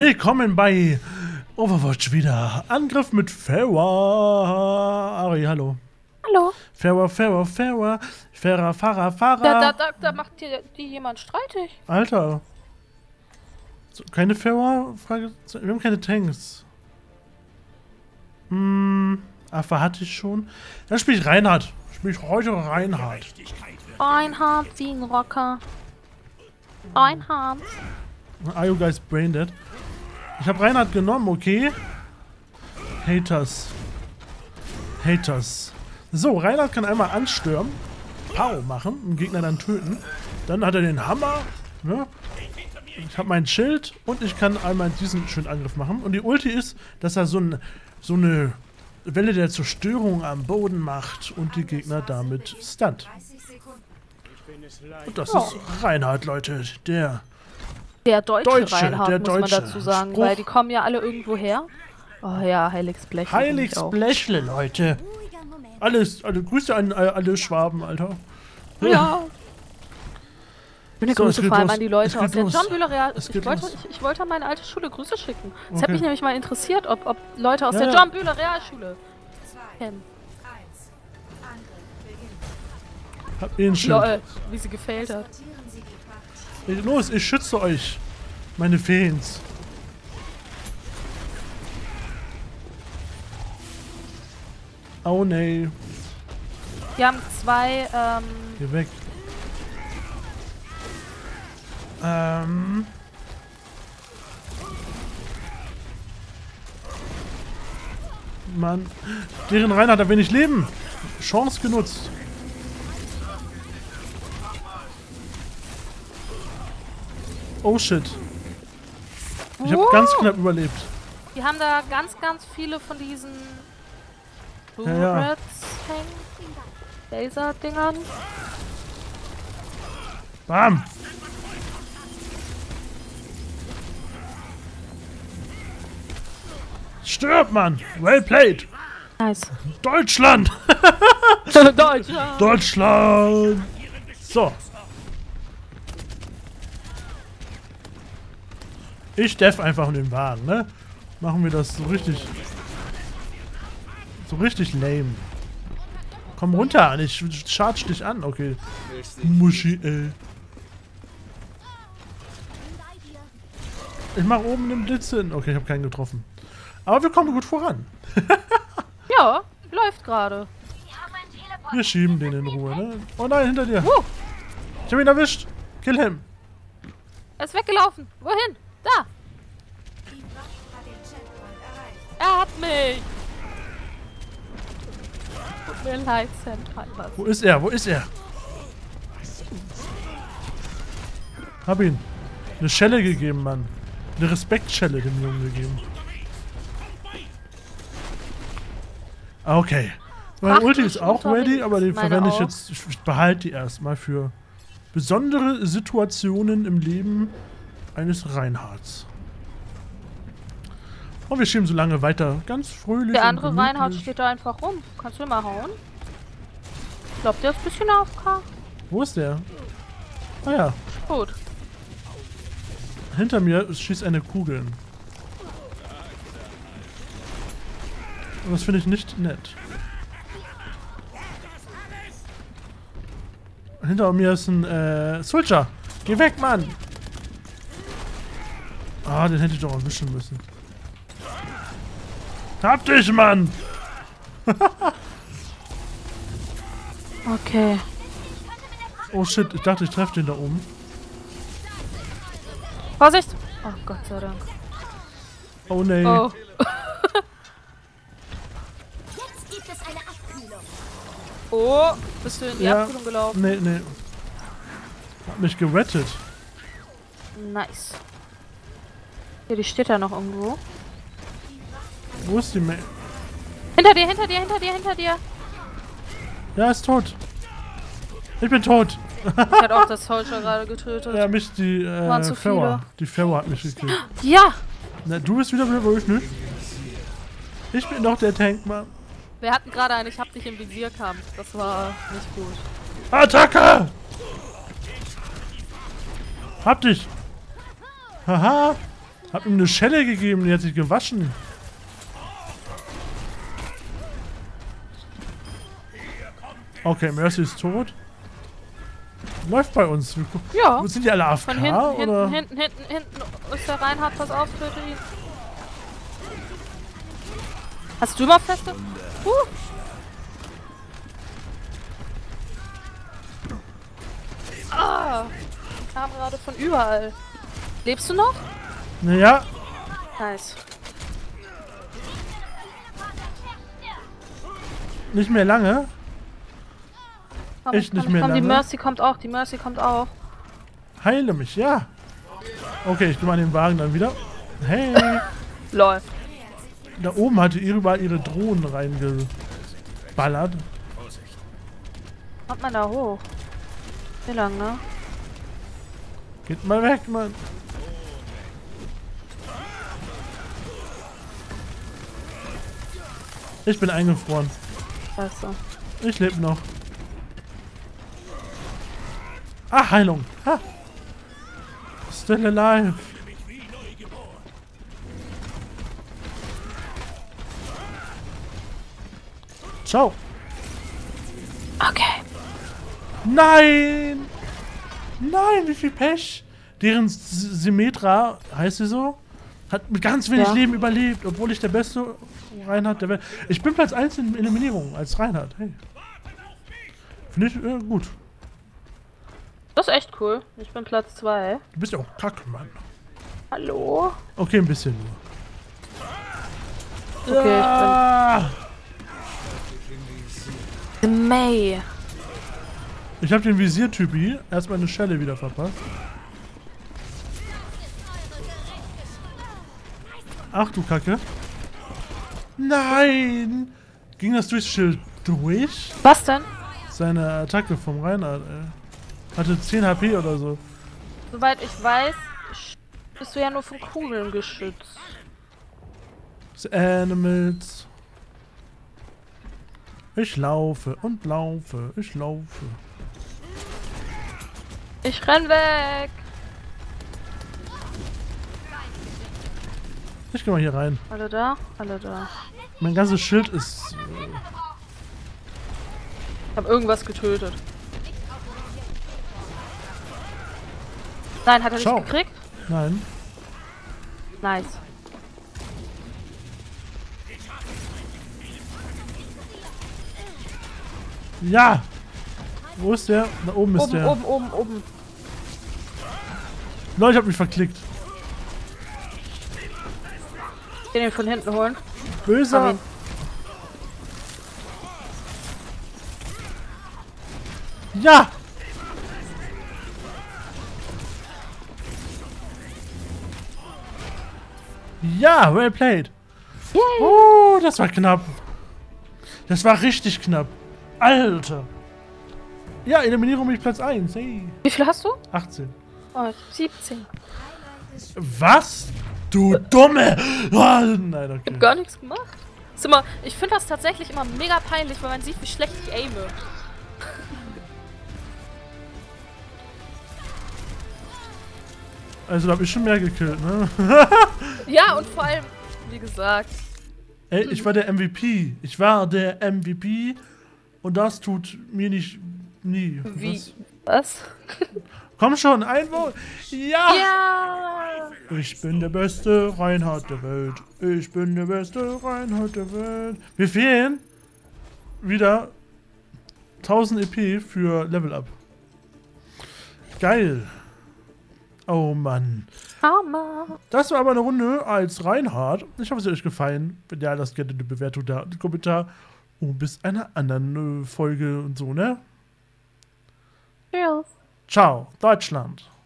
Willkommen bei Overwatch wieder. Angriff mit Pharah. Ari, hallo. Hallo. Pharah. Da macht die jemand streitig. Alter. So, keine Pharah? Wir haben keine Tanks. Affe hatte ich schon. Dann spiele ich Reinhardt. Spiele ich heute Reinhardt. Reinhardt wie ein Rocker. Reinhardt. Are you guys brain dead? Ich habe Reinhardt genommen, okay. Haters. So, Reinhardt kann einmal anstürmen, Pow machen, den Gegner dann töten. Dann hat er den Hammer, ne? Ich habe mein Schild und ich kann einmal diesen schönen Angriff machen. Und die Ulti ist, dass er so eine Welle der Zerstörung am Boden macht und die Gegner damit stunt. Und das ist Reinhardt, Leute. Der Deutsche Reinhardt, muss man dazu sagen, Spruch. weil die kommen ja alle irgendwo her. Oh ja, Heiligsblech. Heiligsblechle, Leute. Grüße an alle Schwaben, Alter. Ja. Schöne Grüße vor allem los. an die Leute aus der los. John Bühler. Es Ich geht wollte los. an meine alte Schule Grüße schicken. Es Okay. hat mich nämlich mal interessiert, ob Leute aus Ja, der ja. John Bühler Realschule kennen. Hab ihn schon. Lol, wie sie gefailt hat. Los, ich schütze euch. Meine Fans. Oh nee. Wir haben zwei, Geh weg. Mann. Deren Reinhardt hat wenig Leben. Chance genutzt. Oh shit. Ich habe ganz knapp überlebt. die haben da ganz viele von diesen Ja. Reds hängen. Laser-Dingern. Bam. Stirb, Mann. Well played. Nice. Deutschland. Deutschland. Deutschland. So. Ich def einfach in den Wagen, ne? Machen wir das so richtig lame. Komm runter, ich charge dich an, okay. Muschi, ey. Ich mach oben den Blitz hin. Okay, ich habe keinen getroffen. Aber wir kommen gut voran. Ja, läuft gerade. Wir schieben den in Ruhe, ne? Oh nein, hinter dir. Ich hab ihn erwischt. Kill him. Er ist weggelaufen. Wohin? Da. Er hat mich. Tut mir leid, Sandpipers. Wo ist er? Wo ist er? Hab ihn. Eine Schelle gegeben, Mann. Eine Respektschelle dem Jungen gegeben. Okay. Meine Ach, Ulti du ist auch unterwegs. ready, aber die Meine verwende ich auch. jetzt. Ich behalte die erstmal für besondere Situationen im Leben eines Reinhardts. Und wir schieben so lange weiter. Ganz fröhlich. Der und andere Reinhardt gemütlich. steht da einfach rum. Kannst du ihn mal hauen? Ich glaube, der ist ein bisschen AFK. Wo ist der? Ah ja. Gut. Hinter mir schießt eine Kugel. Und das finde ich nicht nett. Hinter mir ist ein Soldier. Geh weg, Mann! Ah, den hätte ich doch erwischen müssen. Hab dich, Mann! Okay. Oh shit, ich dachte, ich treffe den da oben. Vorsicht! Oh, Gott sei Dank. Oh nee. Oh. Jetzt gibt es eine Abkühlung. Oh, bist du in die Ja. Abkühlung gelaufen? Nee. Hat mich gerettet. Nice. Hier, die steht da noch irgendwo. Wo ist die Mail? Hinter dir! Ja, ist tot. Ich bin tot. Ich hatte auch das Soldier gerade getötet. Ja, mich die Waren zu Pharah. viele. Die Pharah hat mich gekillt. Ja! Na, du bist wieder wo ich nicht. Ich bin doch der Tankmann. Wir hatten gerade einen Ich hab dich im Visierkampf. Das war nicht gut. Attacke! Hab dich! Haha! Hab ihm eine Schelle gegeben, die hat sich gewaschen. Okay, Mercy ist tot. Läuft bei uns. Ja. Sind die alle AFK, Von hinten, oder? hinten ist der Reinhard, pass auf, töte ihn. Hast du mal Feste? Ah, kam gerade von überall. Lebst du noch? Naja, Nice. nicht mehr lange. Komm, Echt nicht mehr komm, die lange? Mercy kommt auch, die Mercy kommt auch. Heile mich, ja. Okay, ich gehe mal an den Wagen dann wieder. Hey. Lol. Da oben hatte überall ihre Drohnen reingeballert. Kommt man da hoch? Wie lang, ne? Geht mal weg, Mann. Ich bin eingefroren. Scheiße. Ich lebe noch. Ah, Heilung. Ha. Still alive. Ciao. Okay. Nein! Nein, wie viel Pech! Deren Symmetra, heißt sie so, hat mit ganz wenig Ja. Leben überlebt, obwohl ich der beste Reinhard der Welt. Ich bin Platz 1 in Eliminierung als Reinhard. Hey. Finde ich gut. Das ist echt cool. Ich bin Platz 2. Du bist ja auch kacke, Mann. Hallo? Okay, ein bisschen nur. Okay, Ah! ich bin May. Ich habe den Visiertypi erstmal eine Schelle wieder verpasst. Ach du Kacke. Nein! Ging das durchs Schild durch? Was denn? Seine Attacke vom Reinhard, ey. Hatte 10 HP oder so. Soweit ich weiß, bist du ja nur von Kugeln geschützt. The Animals. Ich laufe und laufe, ich laufe. Ich renn weg. Ich geh mal hier rein. Alle da? Alle da. Mein ganzes Schild ist... Ich hab irgendwas getötet. Nein, hat er Ciao. nicht gekriegt? Nein. Nice. Ja! Wo ist der? Da oben ist Oben, der. oben, oben, oben. Leute, ich hab mich verklickt. Ich will den von hinten holen. Böser. Hab ihn. Ja! Ja, well played. Yay! Oh, das war knapp. Das war richtig knapp. Alter. Ja, Eliminierung mit Platz 1. Hey. Wie viel hast du? 18. Oh, 17. Was? Du Dumme! Oh, nein, okay. Gar nichts gemacht. Ist immer, ich finde das tatsächlich immer mega peinlich, weil man sieht, wie schlecht ich aime. Also, da hab ich schon mehr gekillt, ne? Ja, und vor allem, wie gesagt. Ey, ich war der MVP. Ich war der MVP. Und das tut mir nicht... Nie. Wie? Was? Komm schon, ein Vote. Ja! Ja! Ich bin der beste Reinhard der Welt. Ich bin der beste Reinhard der Welt. Wir fehlen wieder 1000 EP für Level Up. Geil. Oh Mann. Hammer. Das war aber eine Runde als Reinhard. Ich hoffe, es hat euch gefallen. Wenn ja, lasst gerne eine Bewertung da und einen Kommentar. Und bis einer anderen Folge und so, ne? Tschüss. Ciao, Deutschland.